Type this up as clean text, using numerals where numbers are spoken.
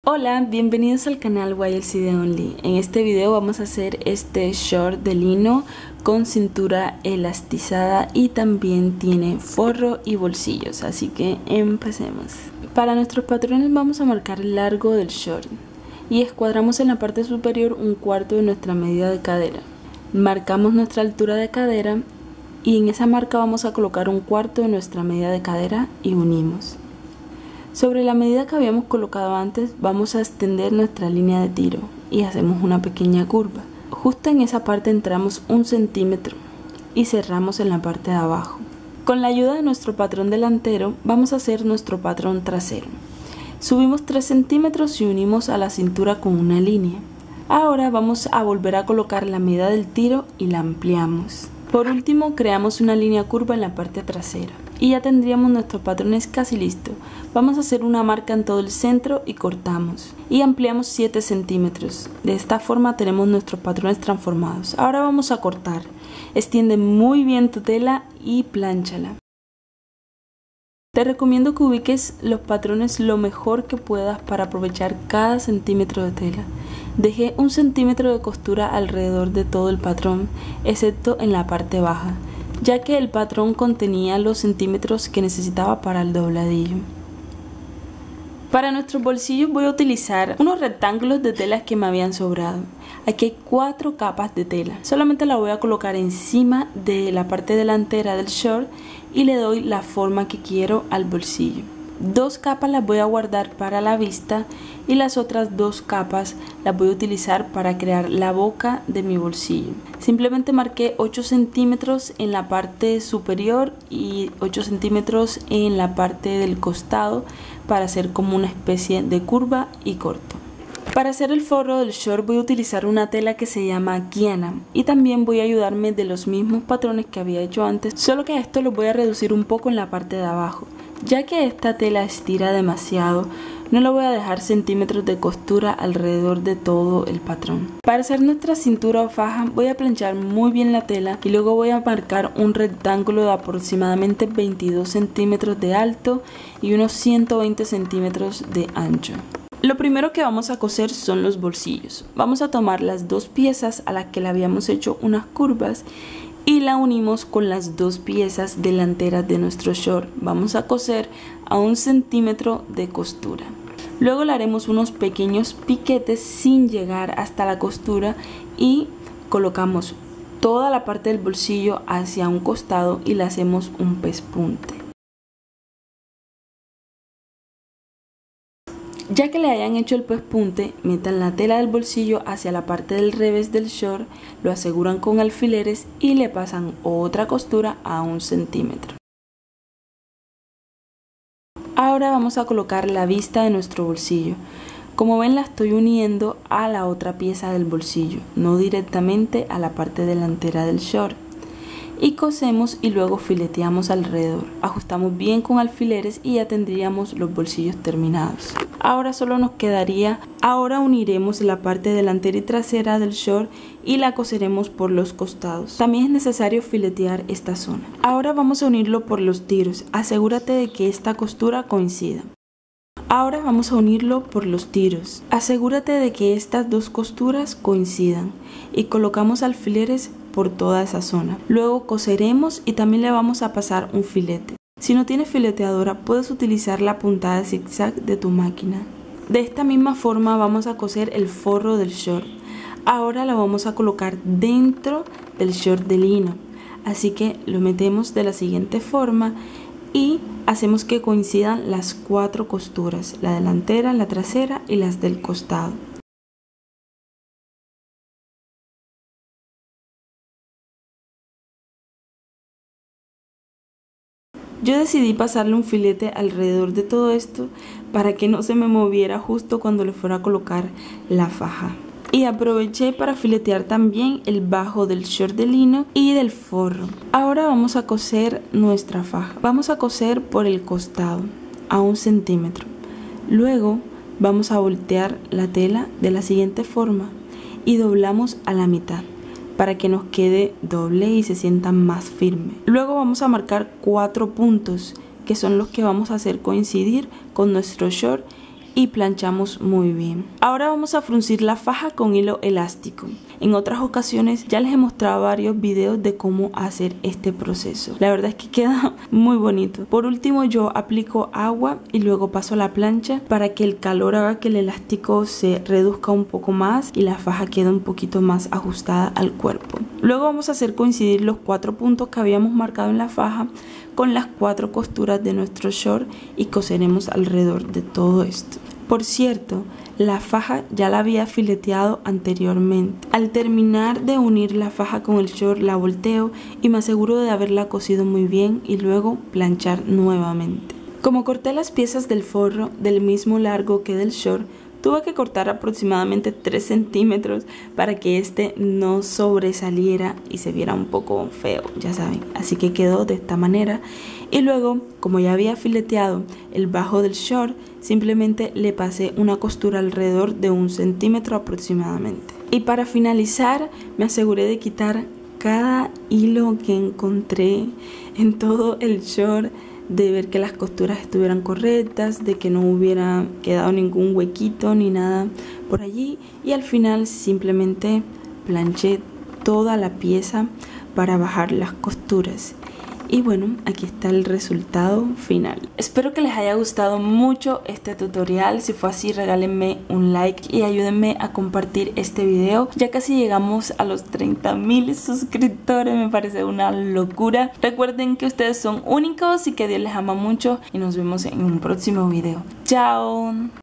Hola, bienvenidos al canal YLCD Only. En este video vamos a hacer este short de lino con cintura elastizada y también tiene forro y bolsillos, así que empecemos. Para nuestros patrones vamos a marcar el largo del short y escuadramos en la parte superior un cuarto de nuestra medida de cadera. Marcamos nuestra altura de cadera y en esa marca vamos a colocar un cuarto de nuestra medida de cadera y unimos. Sobre la medida que habíamos colocado antes vamos a extender nuestra línea de tiro y hacemos una pequeña curva. Justo en esa parte entramos 1 centímetro y cerramos en la parte de abajo. Con la ayuda de nuestro patrón delantero vamos a hacer nuestro patrón trasero. Subimos 3 centímetros y unimos a la cintura con una línea. Ahora vamos a volver a colocar la medida del tiro y la ampliamos. Por último creamos una línea curva en la parte trasera. Y ya tendríamos nuestros patrones casi listos. Vamos a hacer una marca en todo el centro y cortamos. Y ampliamos 7 centímetros. De esta forma tenemos nuestros patrones transformados. Ahora vamos a cortar. Extiende muy bien tu tela y plánchaala. Te recomiendo que ubiques los patrones lo mejor que puedas para aprovechar cada centímetro de tela. Dejé 1 centímetro de costura alrededor de todo el patrón, excepto en la parte baja, ya que el patrón contenía los centímetros que necesitaba para el dobladillo. Para nuestros bolsillos voy a utilizar unos rectángulos de telas que me habían sobrado. Aquí hay 4 capas de tela. Solamente la voy a colocar encima de la parte delantera del short y le doy la forma que quiero al bolsillo. 2 capas las voy a guardar para la vista y las otras 2 capas las voy a utilizar para crear la boca de mi bolsillo. Simplemente marqué 8 centímetros en la parte superior y 8 centímetros en la parte del costado para hacer como una especie de curva y corto. Para hacer el forro del short voy a utilizar una tela que se llama Kiana y también voy a ayudarme de los mismos patrones que había hecho antes, solo que a esto lo voy a reducir un poco en la parte de abajo. Ya que esta tela estira demasiado, no le voy a dejar centímetros de costura alrededor de todo el patrón. Para hacer nuestra cintura o faja voy a planchar muy bien la tela y luego voy a marcar un rectángulo de aproximadamente 22 centímetros de alto y unos 120 centímetros de ancho. Lo primero que vamos a coser son los bolsillos. Vamos a tomar las 2 piezas a las que le habíamos hecho unas curvas y la unimos con las 2 piezas delanteras de nuestro short. Vamos a coser a 1 centímetro de costura. Luego le haremos unos pequeños piquetes sin llegar hasta la costura y colocamos toda la parte del bolsillo hacia un costado y le hacemos un pespunte. Ya que le hayan hecho el pespunte, metan la tela del bolsillo hacia la parte del revés del short, lo aseguran con alfileres y le pasan otra costura a 1 centímetro. Ahora vamos a colocar la vista de nuestro bolsillo. Como ven, la estoy uniendo a la otra pieza del bolsillo, no directamente a la parte delantera del short. Y cosemos y luego fileteamos alrededor. Ajustamos bien con alfileres y ya tendríamos los bolsillos terminados. Ahora solo nos quedaría, ahora uniremos la parte delantera y trasera del short y la coseremos por los costados. También es necesario filetear esta zona. Ahora vamos a unirlo por los tiros. Asegúrate de que esta costura coincida. Ahora vamos a unirlo por los tiros. Asegúrate de que estas 2 costuras coincidan y colocamos alfileres por toda esa zona. Luego coseremos y también le vamos a pasar un filete. Si no tienes fileteadora puedes utilizar la puntada de zigzag de tu máquina. De esta misma forma vamos a coser el forro del short. Ahora lo vamos a colocar dentro del short de lino. Así que lo metemos de la siguiente forma y hacemos que coincidan las 4 costuras, la delantera, la trasera y las del costado. Yo decidí pasarle un filete alrededor de todo esto para que no se me moviera justo cuando le fuera a colocar la faja. Y aproveché para filetear también el bajo del short de lino y del forro. Ahora vamos a coser nuestra faja. Vamos a coser por el costado a 1 centímetro. Luego vamos a voltear la tela de la siguiente forma y doblamos a la mitad para que nos quede doble y se sienta más firme. Luego vamos a marcar 4 puntos que son los que vamos a hacer coincidir con nuestro short y planchamos muy bien. Ahora vamos a fruncir la faja con hilo elástico. En otras ocasiones ya les he mostrado varios videos de cómo hacer este proceso. La verdad es que queda muy bonito. Por último, yo aplico agua y luego paso a la plancha para que el calor haga que el elástico se reduzca un poco más y la faja quede un poquito más ajustada al cuerpo. Luego vamos a hacer coincidir los 4 puntos que habíamos marcado en la faja con las 4 costuras de nuestro short y coseremos alrededor de todo esto. Por cierto, la faja ya la había fileteado anteriormente. Al terminar de unir la faja con el short la volteo y me aseguro de haberla cosido muy bien y luego planchar nuevamente. Como corté las piezas del forro del mismo largo que del short, tuve que cortar aproximadamente 3 centímetros para que este no sobresaliera y se viera un poco feo, ya saben. Así que quedó de esta manera. Y luego, como ya había fileteado el bajo del short, simplemente le pasé una costura alrededor de 1 centímetro aproximadamente. Y para finalizar, me aseguré de quitar cada hilo que encontré en todo el short, de ver que las costuras estuvieran correctas, de que no hubiera quedado ningún huequito ni nada por allí, y al final simplemente planché toda la pieza para bajar las costuras. Y bueno, aquí está el resultado final. Espero que les haya gustado mucho este tutorial. Si fue así, regálenme un like y ayúdenme a compartir este video. Ya casi llegamos a los 30.000 suscriptores, me parece una locura. Recuerden que ustedes son únicos y que Dios les ama mucho y nos vemos en un próximo video. ¡Chao!